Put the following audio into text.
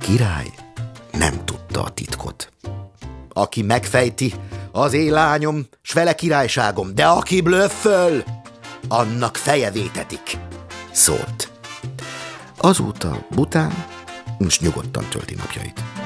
király nem tudta a titkot. Aki megfejti, az én lányom, s vele királyságom, de aki blöfföl, annak feje vétetik, szólt. Azóta Bután most nyugodtan tölti napjait.